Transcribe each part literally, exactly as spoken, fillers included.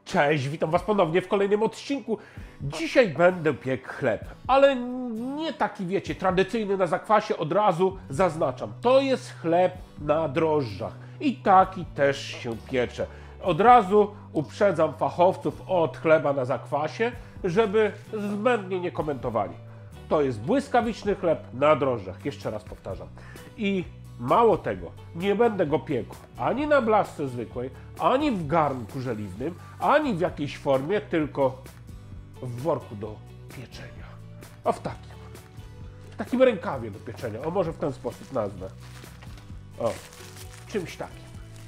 Cześć, witam Was ponownie w kolejnym odcinku. Dzisiaj będę piekł chleb, ale nie taki, wiecie, tradycyjny na zakwasie, od razu zaznaczam. To jest chleb na drożdżach i taki też się piecze. Od razu uprzedzam fachowców od chleba na zakwasie, żeby zbędnie nie komentowali. To jest błyskawiczny chleb na drożdżach, jeszcze raz powtarzam. I mało tego, nie będę go piekł ani na blaszce zwykłej, ani w garnku żeliwnym, ani w jakiejś formie, tylko w worku do pieczenia. A w takim, w takim rękawie do pieczenia. O, może w ten sposób nazwę. O, czymś takim.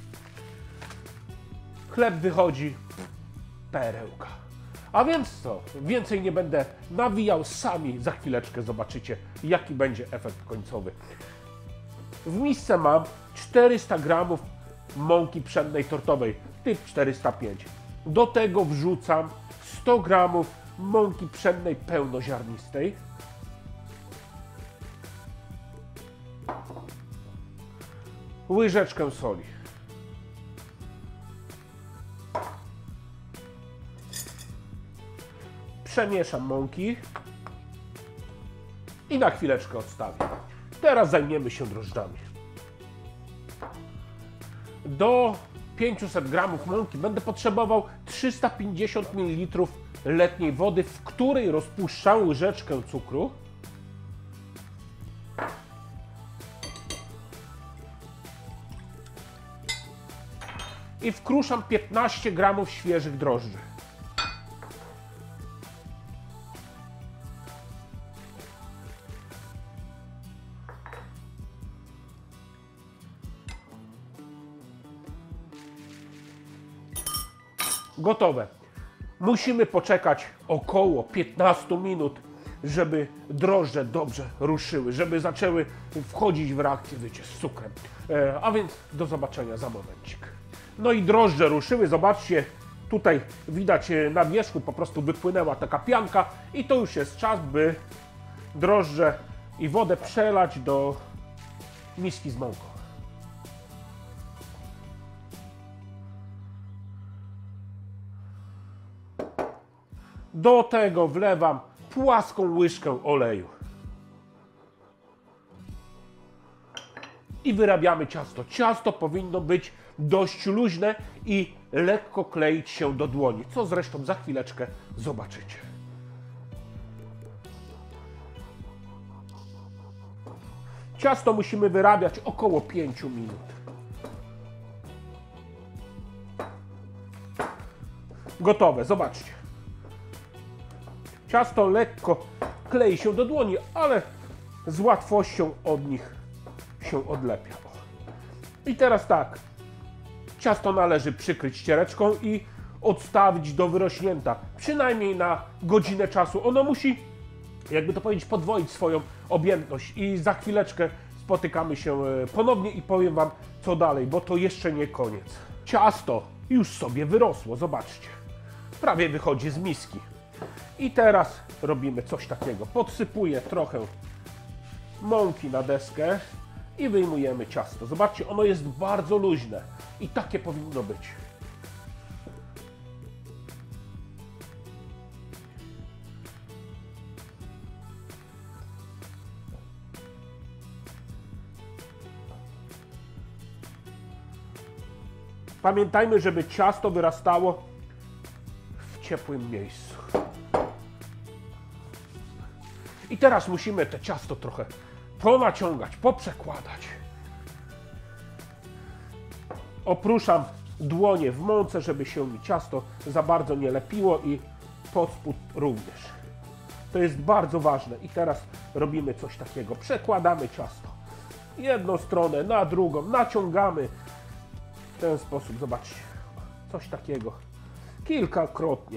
Chleb wychodzi perełka. A więc co? Więcej nie będę nawijał, sami za chwileczkę zobaczycie, jaki będzie efekt końcowy. W misce mam czterysta gramów mąki pszennej tortowej, typ czterysta pięć. Do tego wrzucam sto gramów mąki pszennej pełnoziarnistej. Łyżeczkę soli. Przemieszam mąki i na chwileczkę odstawię. Teraz zajmiemy się drożdżami. Do pięciuset gramów mąki będę potrzebował trzysta pięćdziesiąt mililitrów letniej wody, w której rozpuszczam łyżeczkę cukru, i wkruszam piętnaście gramów świeżych drożdży. Gotowe. Musimy poczekać około piętnaście minut, żeby drożdże dobrze ruszyły, żeby zaczęły wchodzić w reakcję, wiecie, z cukrem. E, a więc do zobaczenia za momencik. No i drożdże ruszyły, zobaczcie, tutaj widać na wierzchu po prostu wypłynęła taka pianka i to już jest czas, by drożdże i wodę przelać do miski z mąką. Do tego wlewam płaską łyżkę oleju. I wyrabiamy ciasto. Ciasto powinno być dość luźne i lekko kleić się do dłoni, co zresztą za chwileczkę zobaczycie. Ciasto musimy wyrabiać około pięć minut. Gotowe, zobaczcie. Ciasto lekko klei się do dłoni, ale z łatwością od nich się odlepia. I teraz tak, ciasto należy przykryć ściereczką i odstawić do wyrośnięta, przynajmniej na godzinę czasu. Ono musi, jakby to powiedzieć, podwoić swoją objętość i za chwileczkę spotykamy się ponownie i powiem Wam, co dalej, bo to jeszcze nie koniec. Ciasto już sobie wyrosło, zobaczcie, prawie wychodzi z miski. I teraz robimy coś takiego. Podsypuję trochę mąki na deskę i wyjmujemy ciasto. Zobaczcie, ono jest bardzo luźne i takie powinno być. Pamiętajmy, żeby ciasto wyrastało w ciepłym miejscu. I teraz musimy to ciasto trochę ponaciągać, poprzekładać. Opruszam dłonie w mące, żeby się mi ciasto za bardzo nie lepiło i pod spód również. To jest bardzo ważne. I teraz robimy coś takiego. Przekładamy ciasto. Jedną stronę na drugą, naciągamy. W ten sposób, zobaczcie, coś takiego. Kilkakrotnie.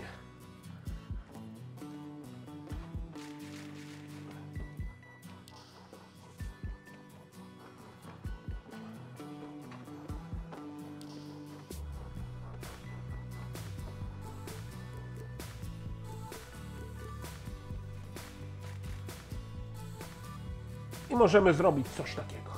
I możemy zrobić coś takiego.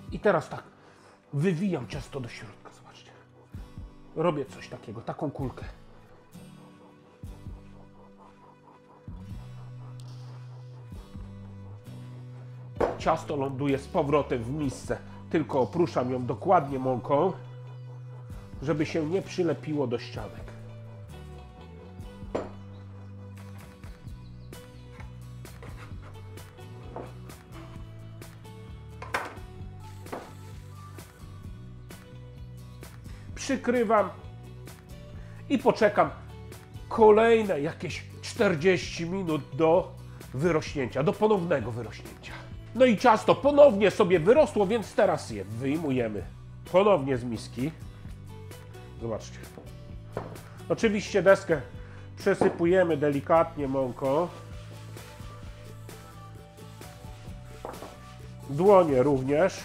I teraz tak, wywijam ciasto do środka, zobaczcie. Robię coś takiego, taką kulkę. Ciasto ląduje z powrotem w misce, tylko opruszam ją dokładnie mąką, żeby się nie przylepiło do ścianek. Przykrywam i poczekam kolejne jakieś czterdzieści minut do wyrośnięcia, do ponownego wyrośnięcia. No i ciasto ponownie sobie wyrosło, więc teraz je wyjmujemy ponownie z miski. Zobaczcie. Oczywiście deskę przesypujemy delikatnie mąką. Dłonie również.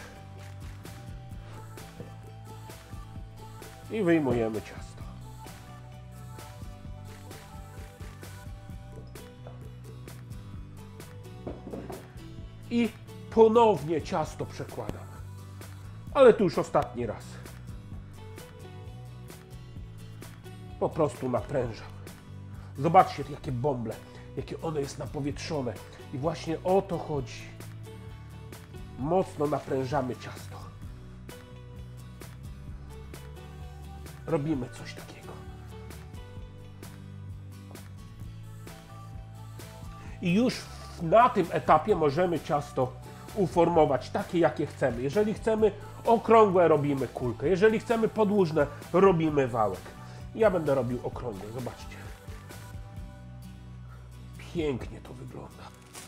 I wyjmujemy ciasto. I ponownie ciasto przekładam. Ale tu już ostatni raz. Po prostu naprężam. Zobaczcie, jakie bąble, jakie one jest napowietrzone. I właśnie o to chodzi. Mocno naprężamy ciasto. Robimy coś takiego. I już na tym etapie możemy ciasto uformować takie, jakie chcemy. Jeżeli chcemy okrągłe, robimy kulkę. Jeżeli chcemy podłużne, robimy wałek. Ja będę robił okrągłe, zobaczcie. Pięknie to wygląda.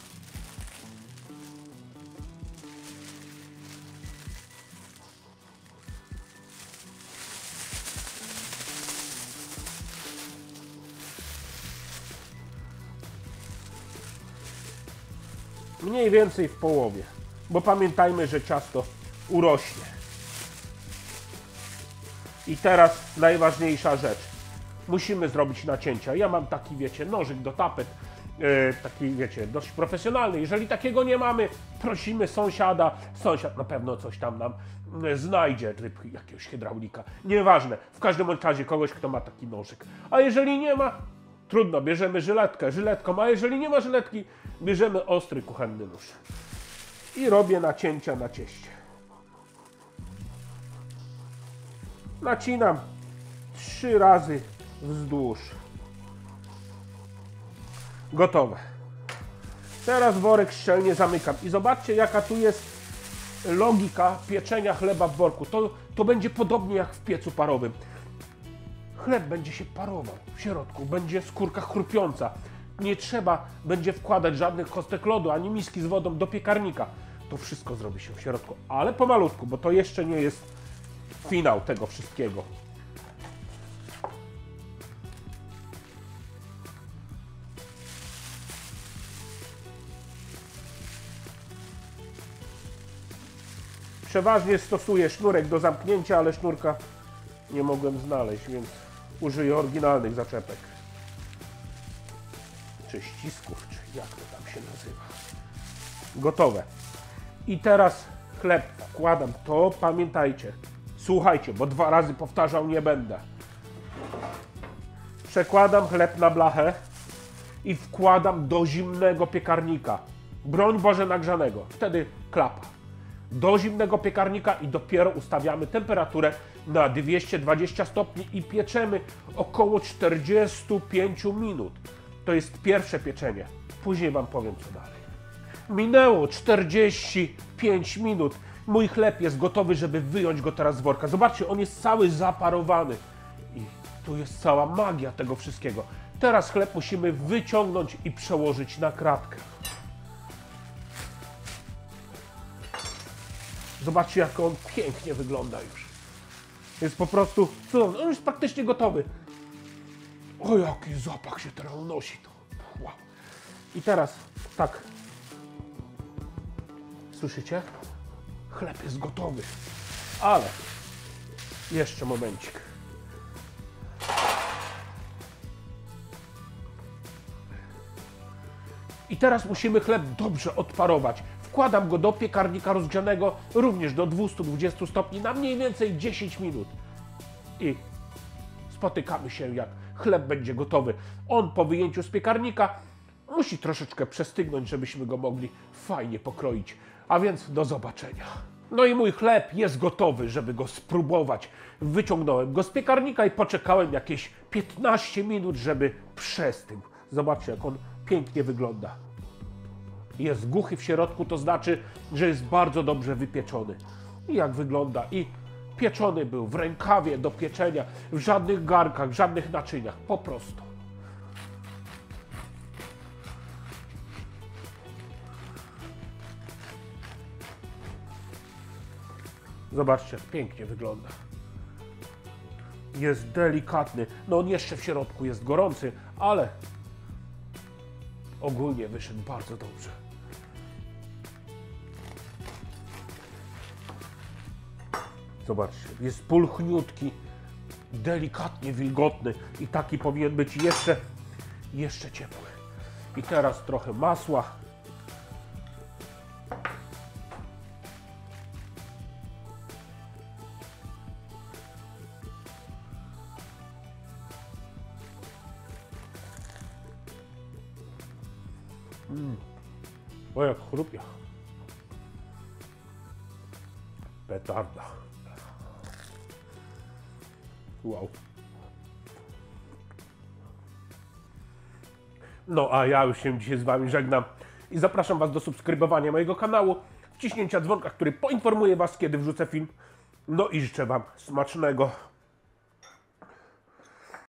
Mniej więcej w połowie, bo pamiętajmy, że ciasto urośnie. I teraz najważniejsza rzecz. Musimy zrobić nacięcia. Ja mam taki, wiecie, nożyk do tapet, yy, taki, wiecie, dość profesjonalny. Jeżeli takiego nie mamy, prosimy sąsiada. Sąsiad na pewno coś tam nam yy, znajdzie, typu jakiegoś hydraulika. Nieważne, w każdym razie kogoś, kto ma taki nożyk. A jeżeli nie ma, trudno, bierzemy żyletkę, żyletką, a jeżeli nie ma żyletki, bierzemy ostry kuchenny nóż. I robię nacięcia na cieście. Nacinam trzy razy wzdłuż. Gotowe. Teraz worek szczelnie zamykam. I zobaczcie, jaka tu jest logika pieczenia chleba w worku. To, to będzie podobnie jak w piecu parowym. Chleb będzie się parował w środku, będzie skórka chrupiąca. Nie trzeba będzie wkładać żadnych kostek lodu, ani miski z wodą do piekarnika. To wszystko zrobi się w środku, ale pomalutku, bo to jeszcze nie jest finał tego wszystkiego. Przeważnie stosuję sznurek do zamknięcia, ale sznurka nie mogłem znaleźć, więc użyję oryginalnych zaczepek. Czy ścisków, czy jak to tam się nazywa. Gotowe. I teraz chleb wkładam. To pamiętajcie. Słuchajcie, bo dwa razy powtarzał nie będę. Przekładam chleb na blachę i wkładam do zimnego piekarnika. Broń Boże nagrzanego. Wtedy klapa. Do zimnego piekarnika i dopiero ustawiamy temperaturę na dwieście dwadzieścia stopni i pieczemy około czterdzieści pięć minut. To jest pierwsze pieczenie. Później wam powiem, co dalej. Minęło czterdzieści pięć minut. Mój chleb jest gotowy, żeby wyjąć go teraz z worka. Zobaczcie, on jest cały zaparowany. I tu jest cała magia tego wszystkiego. Teraz chleb musimy wyciągnąć i przełożyć na kratkę. Zobaczcie, jak on pięknie wygląda już. Jest po prostu cudowny. On jest praktycznie gotowy. O, jaki zapach się teraz unosi. To. Wow. I teraz tak. Słyszycie? Chleb jest gotowy. Ale jeszcze momencik. I teraz musimy chleb dobrze odparować. wkładam go do piekarnika rozgrzanego również do dwustu dwudziestu stopni na mniej więcej dziesięć minut. I spotykamy się, jak chleb będzie gotowy. On po wyjęciu z piekarnika musi troszeczkę przestygnąć, żebyśmy go mogli fajnie pokroić. A więc do zobaczenia. No i mój chleb jest gotowy, żeby go spróbować. Wyciągnąłem go z piekarnika i poczekałem jakieś piętnaście minut, żeby przestygł. Zobaczcie, jak on pięknie wygląda. Jest głuchy w środku, to znaczy, że jest bardzo dobrze wypieczony. I jak wygląda? I pieczony był w rękawie do pieczenia, w żadnych garnkach, w żadnych naczyniach, po prostu. Zobaczcie, jak pięknie wygląda. Jest delikatny. No on jeszcze w środku jest gorący, ale ogólnie wyszedł bardzo dobrze. Zobaczcie, jest pulchniutki, delikatnie wilgotny i taki powinien być jeszcze, jeszcze ciepły. I teraz trochę masła. Mm. O, jak chrupia. Petarda. Wow. No a ja już się dzisiaj z wami żegnam i zapraszam was do subskrybowania mojego kanału, wciśnięcia dzwonka, który poinformuje was, kiedy wrzucę film. No i życzę wam smacznego.